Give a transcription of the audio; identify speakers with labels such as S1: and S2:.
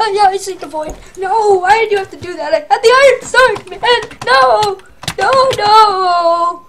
S1: Oh yeah, I see the void. No, why did you have to do that? I had the iron sword, man. No, no, no.